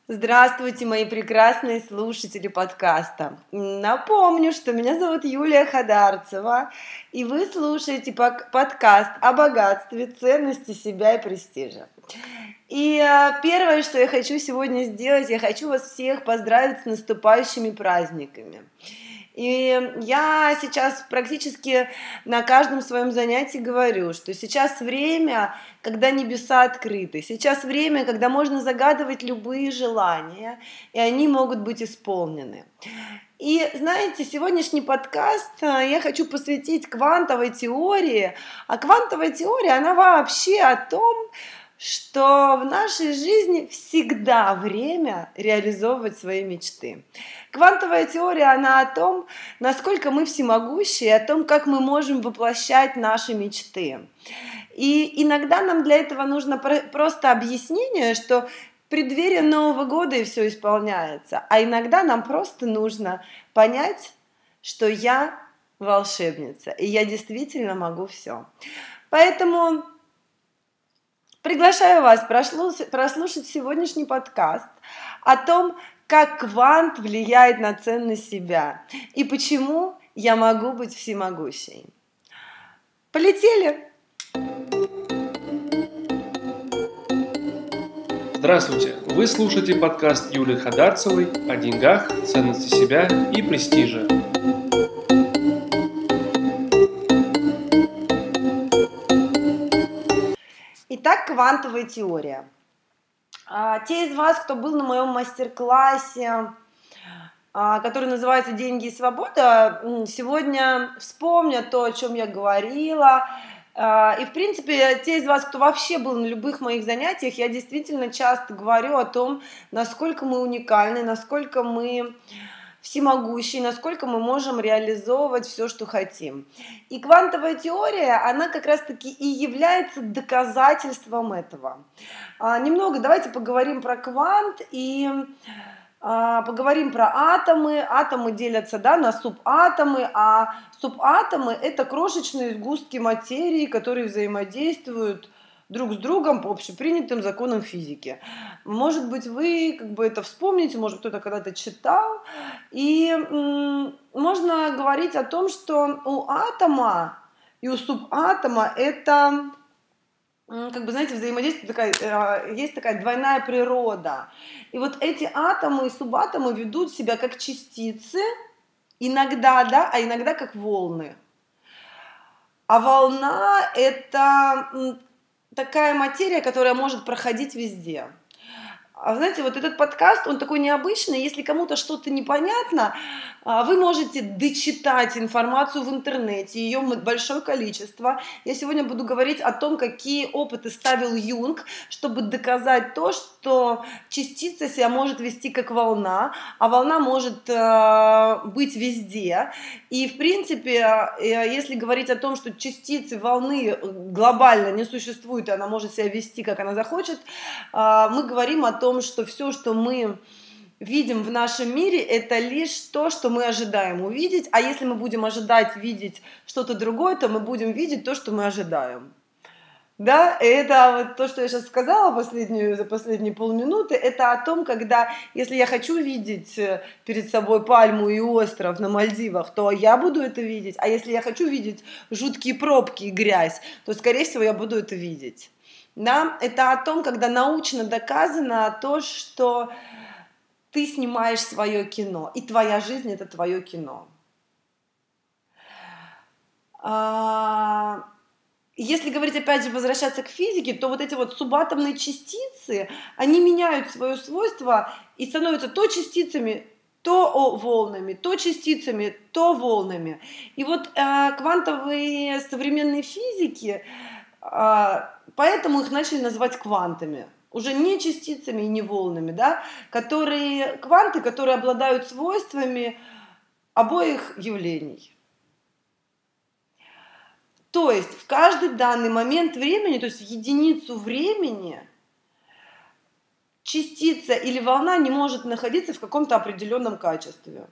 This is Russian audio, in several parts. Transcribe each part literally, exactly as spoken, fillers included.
Здравствуйте, мои прекрасные слушатели подкаста. Напомню, что меня зовут Юлия Хадарцева, и вы слушаете подкаст о богатстве, ценности себя и престижа. И первое, что я хочу сегодня сделать, я хочу вас всех поздравить с наступающими праздниками. И я сейчас практически на каждом своем занятии говорю, что сейчас время, когда небеса открыты, сейчас время, когда можно загадывать любые желания, и они могут быть исполнены. И знаете, сегодняшний подкаст я хочу посвятить квантовой теории, а квантовая теория, она вообще о том, что в нашей жизни всегда время реализовывать свои мечты. Квантовая теория, она о том, насколько мы всемогущи, и о том, как мы можем воплощать наши мечты. И иногда нам для этого нужно просто объяснение, что в преддверии Нового года и все исполняется, а иногда нам просто нужно понять, что я волшебница, и я действительно могу все. Поэтому приглашаю вас прослушать сегодняшний подкаст о том, как квант влияет на ценность себя и почему я могу быть всемогущей. Полетели! Здравствуйте! Вы слушаете подкаст Юлии Хадарцевой о деньгах, ценности себя и престиже. Итак, квантовая теория. Те из вас, кто был на моем мастер-классе, который называется «Деньги и свобода», сегодня вспомнят то, о чем я говорила. И, в принципе, те из вас, кто вообще был на любых моих занятиях, я действительно часто говорю о том, насколько мы уникальны, насколько мы всемогущие, насколько мы можем реализовывать все, что хотим. И квантовая теория, она как раз-таки и является доказательством этого. Немного давайте поговорим про квант и поговорим про атомы. Атомы делятся, да, на субатомы, а субатомы – это крошечные сгустки материи, которые взаимодействуют друг с другом по общепринятым законам физики. Может быть, вы как бы это вспомните, может, кто-то когда-то читал. И м- можно говорить о том, что у атома и у субатома это, как бы, знаете, взаимодействие такая, есть такая двойная природа. И вот эти атомы и субатомы ведут себя как частицы, иногда, да, а иногда как волны. А волна – это такая материя, которая может проходить везде. А знаете, вот этот подкаст, он такой необычный. Если кому-то что-то непонятно, вы можете дочитать информацию в интернете, ее большое количество. Я сегодня буду говорить о том, какие опыты ставил Юнг, чтобы доказать то, что частица себя может вести как волна, а волна может быть везде. И, в принципе, если говорить о том, что частицы волны глобально не существует, и она может себя вести, как она захочет, мы говорим о том, что все, что мы видим в нашем мире, это лишь то, что мы ожидаем увидеть, а если мы будем ожидать видеть что-то другое, то мы будем видеть то, что мы ожидаем. Да, и это вот то, что я сейчас сказала последнюю, за последние полминуты, это о том, когда, если я хочу видеть перед собой пальму и остров на Мальдивах, то я буду это видеть, а если я хочу видеть жуткие пробки и грязь, то, скорее всего, я буду это видеть. Да? Это о том, когда научно доказано то, что ты снимаешь свое кино, и твоя жизнь – это твое кино. Если говорить, опять же, возвращаться к физике, то вот эти вот субатомные частицы, они меняют свое свойство и становятся то частицами, то волнами, то частицами, то волнами. И вот э, квантовые современные физики, э, поэтому их начали называть квантами. Уже не частицами и не волнами, да, которые, кванты, которые обладают свойствами обоих явлений. То есть в каждый данный момент времени, то есть в единицу времени, частица или волна не может находиться в каком-то определенном качестве.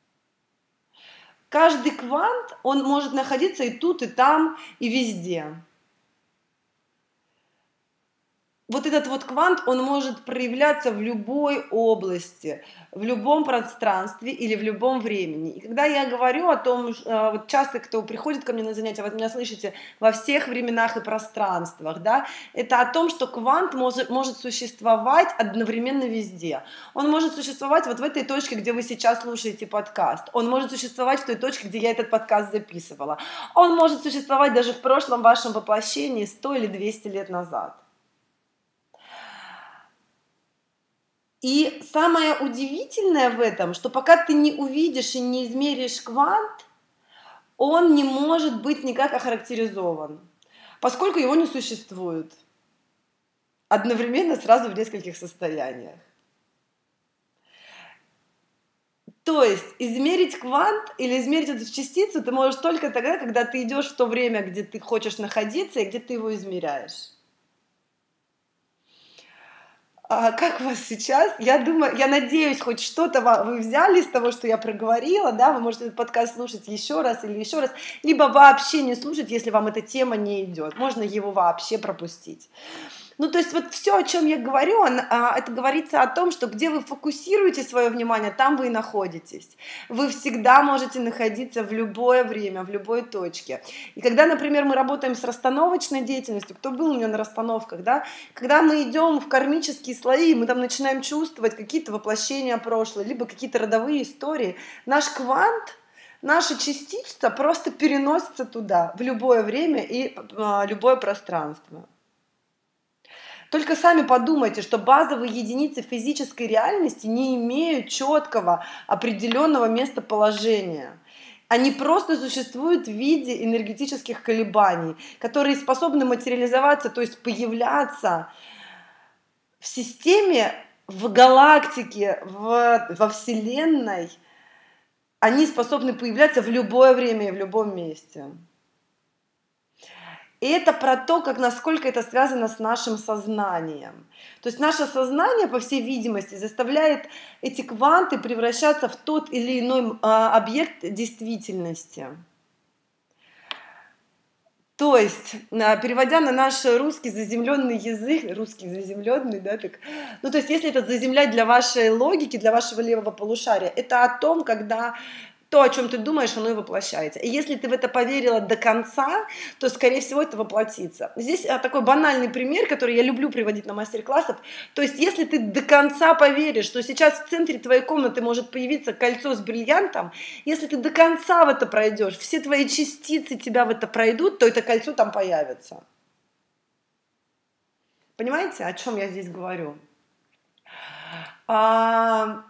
Каждый квант, он может находиться и тут, и там, и везде. вот этот вот квант, он может проявляться в любой области, в любом пространстве или в любом времени. И когда я говорю о том, э, вот часто кто приходит ко мне на занятия, вы меня слышите, во всех временах и пространствах, да, это о том, что квант может, может существовать одновременно везде. Он может существовать вот в этой точке, где вы сейчас слушаете подкаст. Он может существовать в той точке, где я этот подкаст записывала. Он может существовать даже в прошлом вашем воплощении сто или двести лет назад. И самое удивительное в этом, что пока ты не увидишь и не измеришь квант, он не может быть никак охарактеризован, поскольку его не существует одновременно сразу в нескольких состояниях. То есть измерить квант или измерить эту частицу ты можешь только тогда, когда ты идешь в то время, где ты хочешь находиться и где ты его измеряешь. А как у вас сейчас? Я думаю, я надеюсь, хоть что-то вы взяли из того, что я проговорила, да, вы можете этот подкаст слушать еще раз или еще раз, либо вообще не слушать, если вам эта тема не идет. Можно его вообще пропустить. Ну, то есть вот все, о чем я говорю, это говорится о том, что где вы фокусируете свое внимание, там вы и находитесь. Вы всегда можете находиться в любое время, в любой точке. И когда, например, мы работаем с расстановочной деятельностью, кто был у меня на расстановках, да, когда мы идем в кармические слои, мы там начинаем чувствовать какие-то воплощения прошлого, либо какие-то родовые истории, наш квант, наша частица просто переносится туда, в любое время и а, любое пространство. Только сами подумайте, что базовые единицы физической реальности не имеют четкого определенного местоположения. Они просто существуют в виде энергетических колебаний, которые способны материализоваться, то есть появляться в системе, в галактике, в, во Вселенной. Они способны появляться в любое время и в любом месте. И это про то, как, насколько это связано с нашим сознанием. То есть наше сознание, по всей видимости, заставляет эти кванты превращаться в тот или иной а, объект действительности. То есть, переводя на наш русский заземленный язык, русский заземленный, да, так, ну, то есть, если это заземлять для вашей логики, для вашего левого полушария, это о том, когда то, о чем ты думаешь, оно и воплощается. И если ты в это поверила до конца, то, скорее всего, это воплотится. Здесь такой банальный пример, который я люблю приводить на мастер-классах. То есть, если ты до конца поверишь, что сейчас в центре твоей комнаты может появиться кольцо с бриллиантом, если ты до конца в это пройдешь, все твои частицы тебя в это пройдут, то это кольцо там появится. Понимаете, о чем я здесь говорю? А...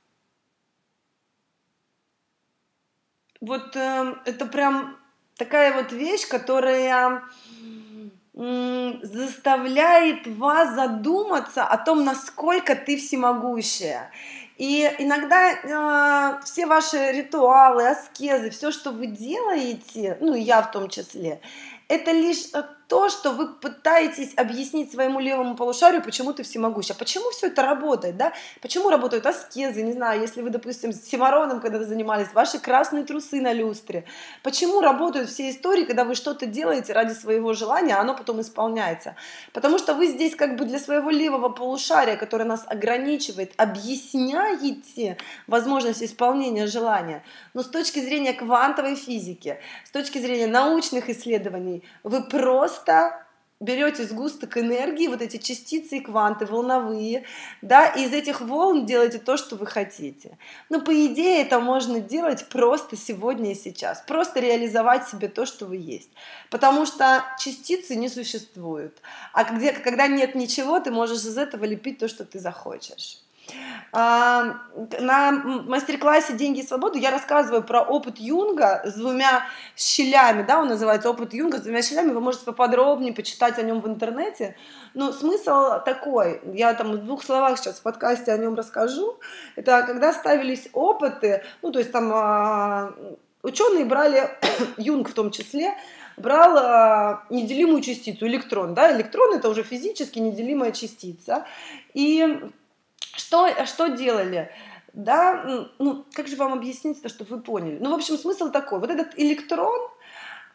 Вот э, это прям такая вот вещь, которая э, заставляет вас задуматься о том, насколько ты всемогущая. И иногда э, все ваши ритуалы, аскезы, все, что вы делаете, ну и я в том числе, это лишь то, что вы пытаетесь объяснить своему левому полушарию, почему ты всемогущ. А почему все это работает, да? Почему работают аскезы, не знаю, если вы, допустим, с симароном когда-то занимались, ваши красные трусы на люстре. Почему работают все истории, когда вы что-то делаете ради своего желания, а оно потом исполняется? Потому что вы здесь как бы для своего левого полушария, которое нас ограничивает, объясняете возможность исполнения желания. Но с точки зрения квантовой физики, с точки зрения научных исследований, вы просто Просто берете сгусток энергии, вот эти частицы и кванты волновые, да, и из этих волн делаете то, что вы хотите. Но по идее это можно делать просто сегодня и сейчас, просто реализовать себе то, что вы есть. Потому что частицы не существуют, а где, когда нет ничего, ты можешь из этого лепить то, что ты захочешь. На мастер-классе «Деньги и свободу» я рассказываю про опыт Юнга с двумя щелями, да, он называется «Опыт Юнга с двумя щелями», вы можете поподробнее почитать о нем в интернете, но смысл такой, я там в двух словах сейчас в подкасте о нем расскажу, это когда ставились опыты, ну, то есть там ученые брали, Юнг в том числе, брал неделимую частицу, электрон, да, электрон это уже физически неделимая частица, и Что, что делали? Да, ну, как же вам объяснить, чтобы вы поняли? Ну, в общем, смысл такой. Вот этот электрон,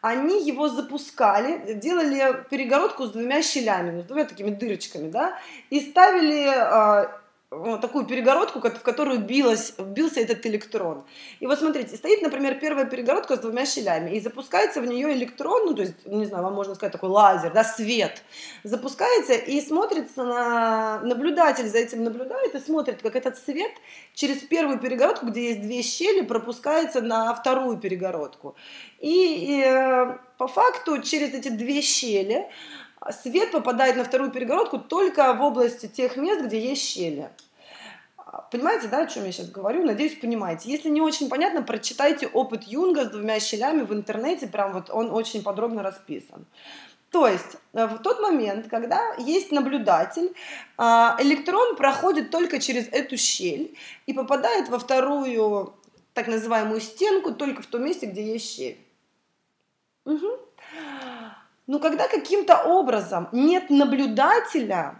они его запускали, делали перегородку с двумя щелями, с двумя такими дырочками, да, и ставили а, вот такую перегородку, в которую билась, бился этот электрон. И вот смотрите, стоит, например, первая перегородка с двумя щелями, и запускается в нее электрон, ну, то есть, не знаю, вам можно сказать такой лазер, да, свет, запускается и смотрится на... Наблюдатель за этим наблюдает и смотрит, как этот свет через первую перегородку, где есть две щели, пропускается на вторую перегородку. И, и по факту через эти две щели свет попадает на вторую перегородку только в области тех мест, где есть щели. Понимаете, да, о чем я сейчас говорю? Надеюсь, понимаете. Если не очень понятно, прочитайте опыт Юнга с двумя щелями в интернете, прям вот он очень подробно расписан. То есть в тот момент, когда есть наблюдатель, электрон проходит только через эту щель и попадает во вторую так называемую стенку только в том месте, где есть щель. Угу. Но когда каким-то образом нет наблюдателя,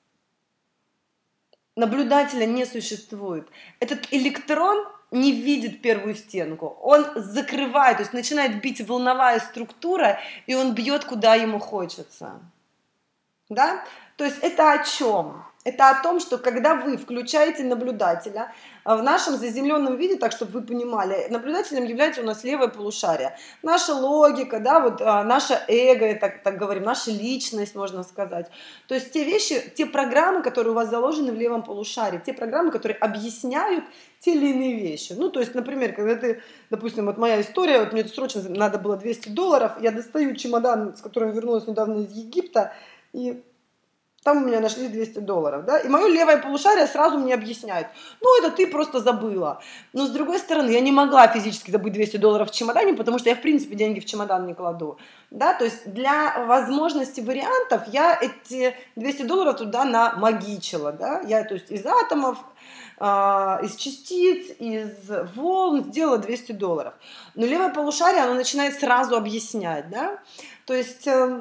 наблюдателя не существует, этот электрон не видит первую стенку, он закрывает, то есть начинает бить волновая структура, и он бьет, куда ему хочется. Да? То есть это о чем? Это о том, что когда вы включаете наблюдателя, в нашем заземленном виде, так чтобы вы понимали, наблюдателем является у нас левое полушарие. Наша логика, да, вот, наше эго, так, так говорим, наша личность, можно сказать. То есть те вещи, те программы, которые у вас заложены в левом полушарии, те программы, которые объясняют те или иные вещи. Ну, то есть, например, когда ты, допустим, вот моя история, вот мне срочно надо было двести долларов, я достаю чемодан, с которым вернулась недавно из Египта, и там у меня нашлись двести долларов, да, и мое левое полушарие сразу мне объясняет, ну, это ты просто забыла. Но, с другой стороны, я не могла физически забыть двести долларов в чемодане, потому что я, в принципе, деньги в чемодан не кладу, да, то есть для возможности вариантов я эти двести долларов туда намагичила, да, я, то есть из атомов, э, из частиц, из волн сделала двести долларов. Но левое полушарие, оно начинает сразу объяснять, да, то есть... Э,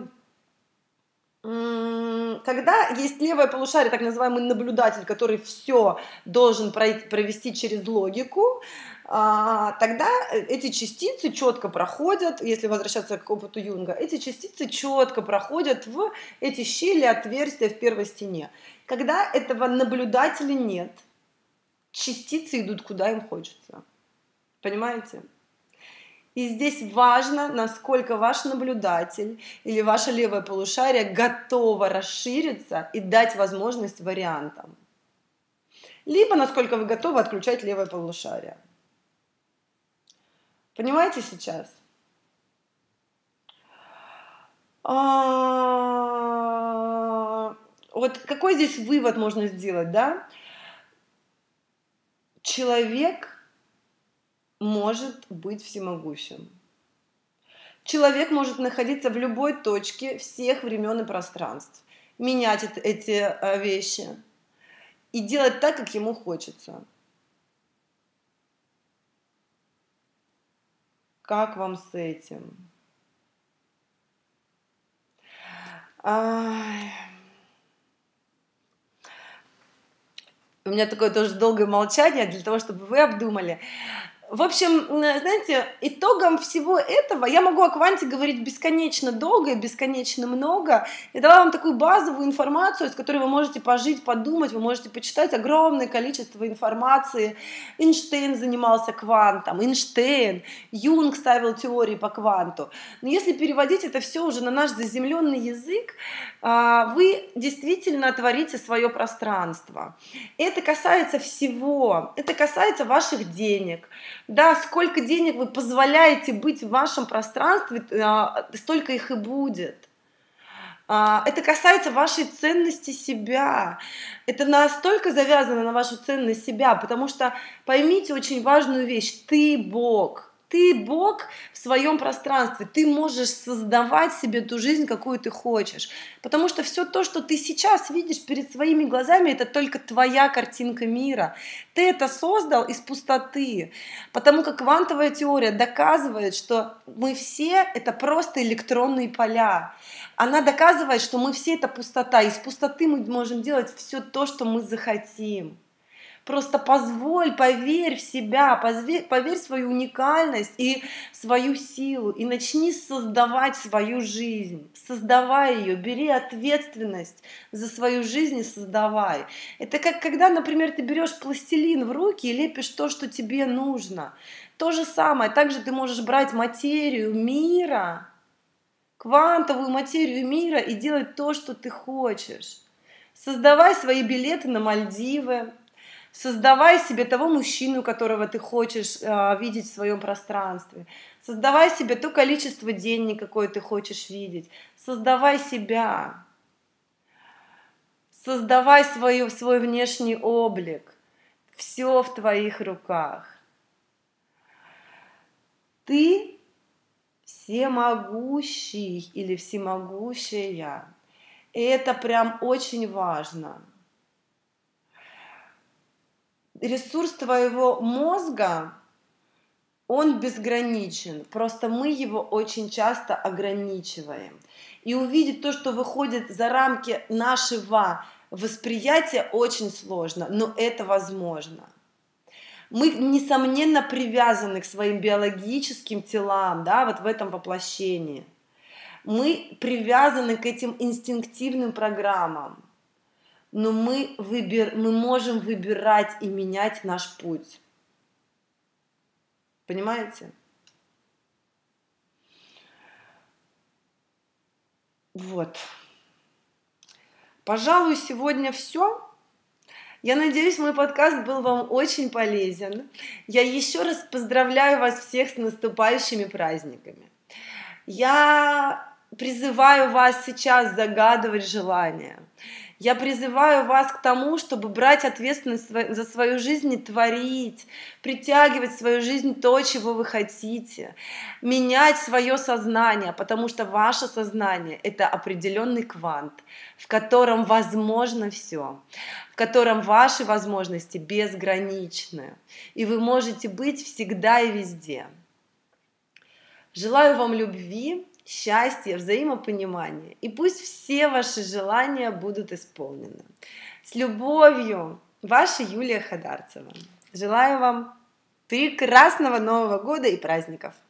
Когда есть левое полушарие, так называемый наблюдатель, который все должен провести через логику, тогда эти частицы четко проходят, если возвращаться к опыту Юнга, эти частицы четко проходят в эти щели, отверстия в первой стене. Когда этого наблюдателя нет, частицы идут куда им хочется. Понимаете? И здесь важно, насколько ваш наблюдатель или ваше левое полушарие готово расшириться и дать возможность вариантам. Либо насколько вы готовы отключать левое полушарие. Понимаете сейчас? Вот какой здесь вывод можно сделать, да? Человек может быть всемогущим. Человек может находиться в любой точке всех времен и пространств, менять эти вещи и делать так, как ему хочется. Как вам с этим? Ай. У меня такое тоже долгое молчание для того, чтобы вы обдумали. В общем, знаете, итогом всего этого я могу о кванте говорить бесконечно долго и бесконечно много. Я дала вам такую базовую информацию, с которой вы можете пожить, подумать, вы можете почитать огромное количество информации. Эйнштейн занимался квантом, Эйнштейн, Юнг ставил теории по кванту. Но если переводить это все уже на наш заземленный язык, вы действительно творите свое пространство. Это касается всего, это касается ваших денег. Да, сколько денег вы позволяете быть в вашем пространстве, столько их и будет. Это касается вашей ценности себя. Это настолько завязано на вашу ценность себя, потому что поймите очень важную вещь. Ты Бог. Ты Бог в своем пространстве. Ты можешь создавать себе ту жизнь, какую ты хочешь. Потому что все то, что ты сейчас видишь перед своими глазами, это только твоя картинка мира. Ты это создал из пустоты. Потому как квантовая теория доказывает, что мы все это просто электронные поля. Она доказывает, что мы все это пустота. Из пустоты мы можем делать все то, что мы захотим. Просто позволь, поверь в себя, поверь, поверь в свою уникальность и свою силу, и начни создавать свою жизнь. Создавай ее, бери ответственность за свою жизнь и создавай. Это как когда, например, ты берешь пластилин в руки и лепишь то, что тебе нужно. То же самое, также ты можешь брать материю мира, квантовую материю мира и делать то, что ты хочешь. Создавай свои билеты на Мальдивы, создавай себе того мужчину, которого ты хочешь э, видеть в своем пространстве, создавай себе то количество денег, какое ты хочешь видеть, создавай себя, создавай свой, свой внешний облик, все в твоих руках. Ты всемогущий или всемогущая. И это прям очень важно. Ресурс твоего мозга, он безграничен. Просто мы его очень часто ограничиваем. И увидеть то, что выходит за рамки нашего восприятия, очень сложно, но это возможно. Мы, несомненно, привязаны к своим биологическим телам, да, вот в этом воплощении. Мы привязаны к этим инстинктивным программам, но мы, выбер, мы можем выбирать и менять наш путь. Понимаете? Вот. Пожалуй, сегодня все. Я надеюсь, мой подкаст был вам очень полезен. Я еще раз поздравляю вас всех с наступающими праздниками. Я призываю вас сейчас загадывать желания. Я призываю вас к тому, чтобы брать ответственность за свою жизнь и творить, притягивать в свою жизнь то, чего вы хотите, менять свое сознание, потому что ваше сознание – это определенный квант, в котором возможно все, в котором ваши возможности безграничны, и вы можете быть всегда и везде. Желаю вам любви, счастья, взаимопонимания. И пусть все ваши желания будут исполнены. С любовью, ваша Юлия Ходарцева. Желаю вам прекрасного Нового года и праздников!